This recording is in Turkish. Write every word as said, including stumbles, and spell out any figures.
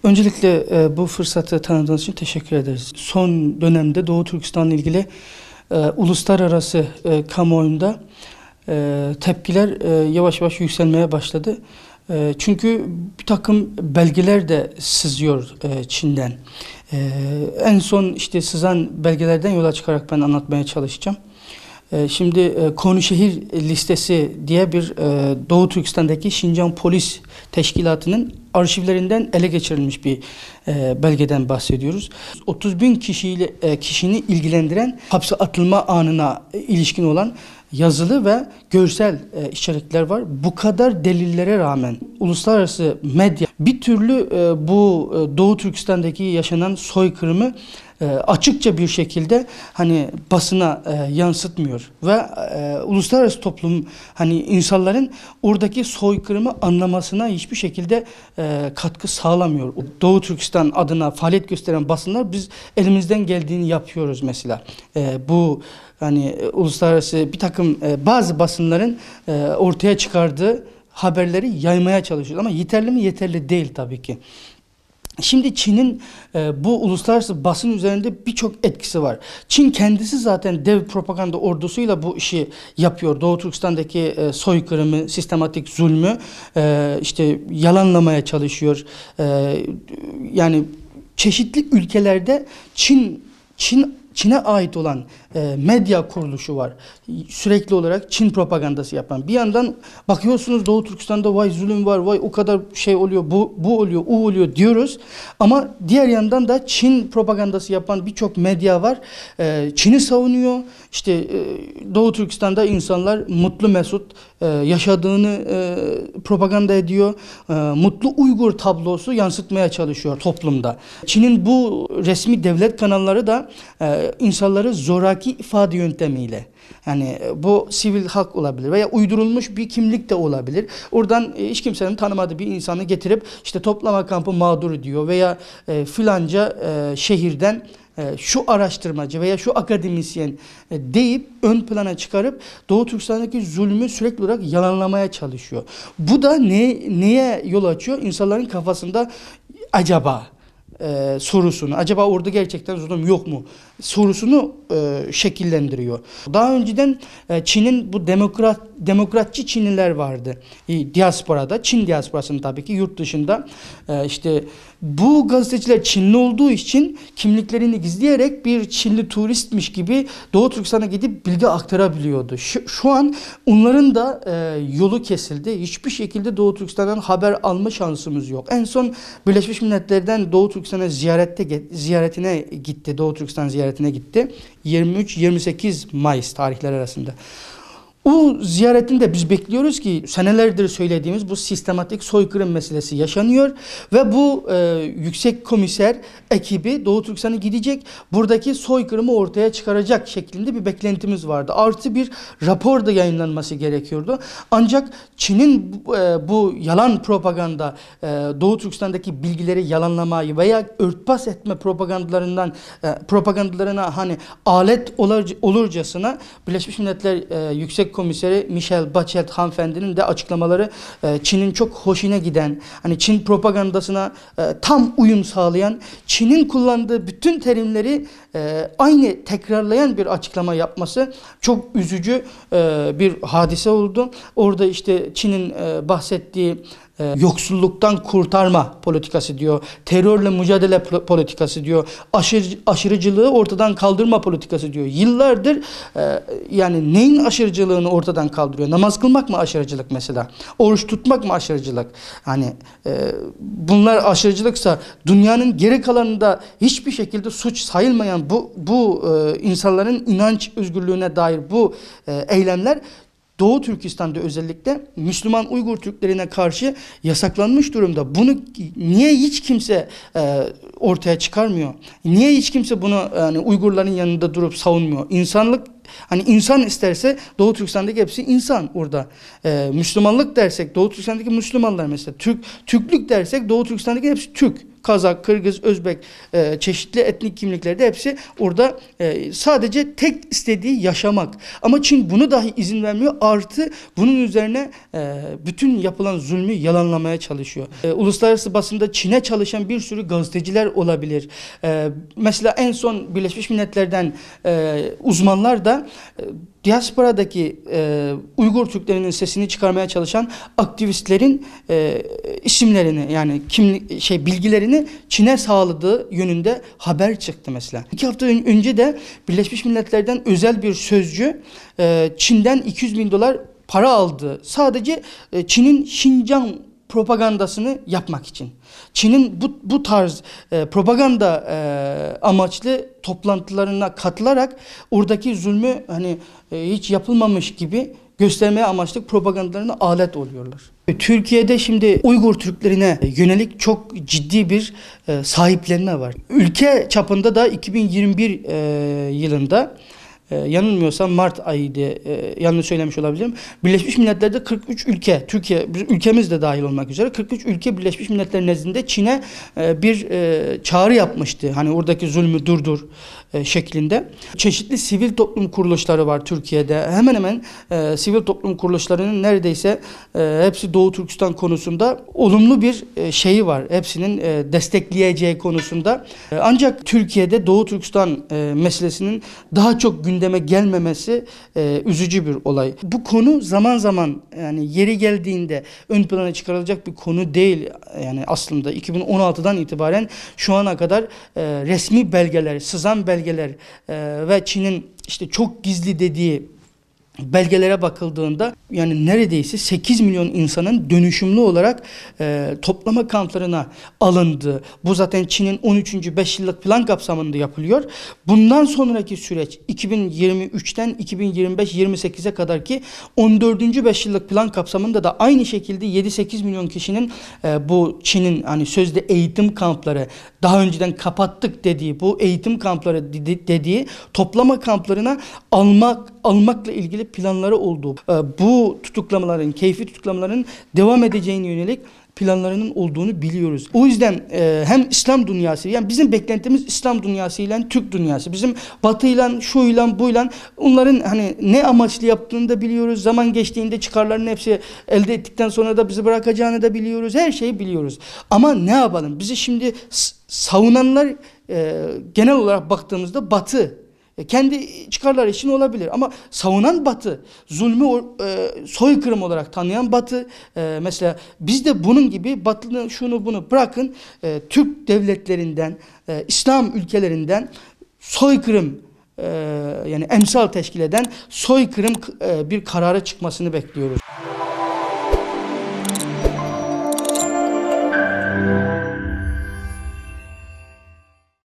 Öncelikle e, bu fırsatı tanıdığınız için teşekkür ederiz. Son dönemde Doğu Türkistan'la ilgili e, uluslararası e, kamuoyunda e, tepkiler e, yavaş yavaş yükselmeye başladı. E, çünkü bir takım belgeler de sızıyor e, Çin'den. E, en son işte sızan belgelerden yola çıkarak ben anlatmaya çalışacağım. Şimdi Konu Şehir Listesi diye bir Doğu Türkistan'daki Şincan Polis Teşkilatı'nın arşivlerinden ele geçirilmiş bir belgeden bahsediyoruz. otuz bin kişiyle, kişini ilgilendiren hapse atılma anına ilişkin olan yazılı ve görsel içerikler var. Bu kadar delillere rağmen uluslararası medya bir türlü bu Doğu Türkistan'daki yaşanan soykırımı açıkça bir şekilde hani basına e, yansıtmıyor ve e, uluslararası toplum hani insanların oradaki soykırımı anlamasına hiçbir şekilde e, katkı sağlamıyor. Doğu Türkistan adına faaliyet gösteren basınlar biz elimizden geldiğini yapıyoruz mesela. E, bu hani e, uluslararası bir takım e, bazı basınların e, ortaya çıkardığı haberleri yaymaya çalışıyoruz ama yeterli mi? Yeterli değil tabii ki. Şimdi Çin'in e, bu uluslararası basın üzerinde birçok etkisi var. Çin kendisi zaten dev propaganda ordusuyla bu işi yapıyor. Doğu Türkistan'daki e, soykırımı, sistematik zulmü e, işte yalanlamaya çalışıyor. E, yani çeşitli ülkelerde Çin Çin Çin'e ait olan e, medya kuruluşu var. Sürekli olarak Çin propagandası yapan. Bir yandan bakıyorsunuz Doğu Türkistan'da vay zulüm var, vay o kadar şey oluyor, bu, bu oluyor, o oluyor diyoruz. Ama diğer yandan da Çin propagandası yapan birçok medya var. E, Çin'i savunuyor. İşte e, Doğu Türkistan'da insanlar mutlu mesut e, yaşadığını e, propaganda ediyor. E, mutlu Uygur tablosu yansıtmaya çalışıyor toplumda. Çin'in bu resmi devlet kanalları da e, insanları zoraki ifade yöntemiyle, yani bu sivil halk olabilir veya uydurulmuş bir kimlik de olabilir. Oradan e, hiç kimsenin tanımadığı bir insanı getirip işte toplama kampı mağduru diyor veya e, filanca e, şehirden e, şu araştırmacı veya şu akademisyen e, deyip ön plana çıkarıp Doğu Türkistan'daki zulmü sürekli olarak yalanlamaya çalışıyor. Bu da ne, neye yol açıyor? İnsanların kafasında acaba Ee, sorusunu, acaba orada gerçekten zulüm yok mu sorusunu e, şekillendiriyor. Daha önceden e, Çin'in bu demokrat demokratçı Çinliler vardı. E, diasporada, Çin diasporasının tabii ki yurt dışında e, işte bu gazeteciler Çinli olduğu için kimliklerini gizleyerek bir Çinli turistmiş gibi Doğu Türkistan'a gidip bilgi aktarabiliyordu. Şu, şu an onların da e, yolu kesildi. Hiçbir şekilde Doğu Türkistan'dan haber alma şansımız yok. En son Birleşmiş Milletler'den Doğu Türkistan'a ziyarette ziyaretine gitti. Doğu Türkistan ziyaretine gitti. yirmi üç yirmi sekiz Mayıs tarihleri arasında. O ziyaretinde biz bekliyoruz ki senelerdir söylediğimiz bu sistematik soykırım meselesi yaşanıyor ve bu e, yüksek komiser ekibi Doğu Türkistan'a gidecek, buradaki soykırımı ortaya çıkaracak şeklinde bir beklentimiz vardı. Artı bir rapor da yayınlanması gerekiyordu. Ancak Çin'in e, bu yalan propaganda, e, Doğu Türkistan'daki bilgileri yalanlamayı veya örtbas etme propagandalarından e, propagandalarına hani alet olur, olurcasına Birleşmiş Milletler e, Yüksek Komiseri Michelle Bachelet hanımefendinin de açıklamaları e, Çin'in çok hoşuna giden, hani Çin propagandasına e, tam uyum sağlayan, Çin'in kullandığı bütün terimleri e, aynı tekrarlayan bir açıklama yapması çok üzücü e, bir hadise oldu. Orada işte Çin'in e, bahsettiği Ee, yoksulluktan kurtarma politikası diyor, terörle mücadele politikası diyor, aşırı, aşırıcılığı ortadan kaldırma politikası diyor. Yıllardır e, yani neyin aşırıcılığını ortadan kaldırıyor? Namaz kılmak mı aşırıcılık mesela? Oruç tutmak mı aşırıcılık? Hani e, bunlar aşırıcılıksa dünyanın geri kalanında hiçbir şekilde suç sayılmayan bu bu e, insanların inanç özgürlüğüne dair bu e, eylemler Doğu Türkistan'da özellikle Müslüman Uygur Türklerine karşı yasaklanmış durumda. Bunu niye hiç kimse e, ortaya çıkarmıyor? Niye hiç kimse bunu yani Uygurların yanında durup savunmuyor? İnsanlık, hani insan isterse Doğu Türkistan'daki hepsi insan orada. Ee, Müslümanlık dersek Doğu Türkistan'daki Müslümanlar mesela. Türk, Türklük dersek Doğu Türkistan'daki hepsi Türk. Kazak, Kırgız, Özbek e, çeşitli etnik kimliklerde hepsi orada e, sadece tek istediği yaşamak. Ama Çin bunu dahi izin vermiyor. Artı bunun üzerine e, bütün yapılan zulmü yalanlamaya çalışıyor. E, uluslararası basında Çin'e çalışan bir sürü gazeteciler olabilir. E, mesela en son Birleşmiş Milletler'den e, uzmanlar da e, diasporadaki e, Uygur Türklerinin sesini çıkarmaya çalışan aktivistlerin e, isimlerini yani kimlik şey bilgilerini Çin'e sağladığı yönünde haber çıktı mesela. İki hafta önce de Birleşmiş Milletler'den özel bir sözcü e, Çin'den iki yüz bin dolar para aldı. Sadece e, Çin'in Şincan propagandasını yapmak için. Çin'in bu, bu tarz e, propaganda e, amaçlı toplantılarına katılarak oradaki zulmü hani e, hiç yapılmamış gibi göstermeye amaçlı propagandalarına alet oluyorlar. Türkiye'de şimdi Uygur Türklerine yönelik çok ciddi bir e, sahiplenme var. Ülke çapında da iki bin yirmi bir e, yılında Ee, yanılmıyorsam Mart ayıydı, ee, yanlış söylemiş olabilirim. Birleşmiş Milletler'de kırk üç ülke, Türkiye, ülkemiz de dahil olmak üzere kırk üç ülke Birleşmiş Milletler nezdinde Çin'e e, bir e, çağrı yapmıştı. Hani oradaki zulmü durdur e, şeklinde. Çeşitli sivil toplum kuruluşları var Türkiye'de. Hemen hemen e, sivil toplum kuruluşlarının neredeyse e, hepsi Doğu Türkistan konusunda olumlu bir e, şeyi var. Hepsinin e, destekleyeceği konusunda. E, ancak Türkiye'de Doğu Türkistan e, meselesinin daha çok gün gündeme gelmemesi e, üzücü bir olay. Bu konu zaman zaman yani yeri geldiğinde ön plana çıkarılacak bir konu değil. Yani aslında iki bin on altıdan itibaren şu ana kadar e, resmi belgeler, sızan belgeler e, ve Çin'in işte çok gizli dediği belgelere bakıldığında yani neredeyse sekiz milyon insanın dönüşümlü olarak e, toplama kamplarına alındı. Bu zaten Çin'in on üçüncü beş yıllık plan kapsamında yapılıyor. Bundan sonraki süreç iki bin yirmi üçten iki bin yirmi beş yirmi sekize kadar ki on dördüncü beş yıllık plan kapsamında da aynı şekilde yedi sekiz milyon kişinin e, bu Çin'in hani sözde eğitim kampları daha önceden kapattık dediği bu eğitim kampları dediği toplama kamplarına almak almakla ilgili planları olduğu, bu tutuklamaların, keyfi tutuklamaların devam edeceğine yönelik planlarının olduğunu biliyoruz. O yüzden e, hem İslam dünyası, yani bizim beklentimiz İslam dünyası ile Türk dünyası. Bizim Batı'yla, şuyla, buyla onların hani ne amaçlı yaptığını da biliyoruz. Zaman geçtiğinde çıkarlarının hepsi elde ettikten sonra da bizi bırakacağını da biliyoruz. Her şeyi biliyoruz. Ama ne yapalım? Bizi şimdi savunanlar e, genel olarak baktığımızda Batı. Kendi çıkarları için olabilir ama savunan Batı, zulmü e, soykırım olarak tanıyan Batı, e, mesela biz de bunun gibi Batı'nın şunu bunu bırakın, e, Türk devletlerinden, e, İslam ülkelerinden soykırım e, yani emsal teşkil eden soykırım e, bir karara çıkmasını bekliyoruz.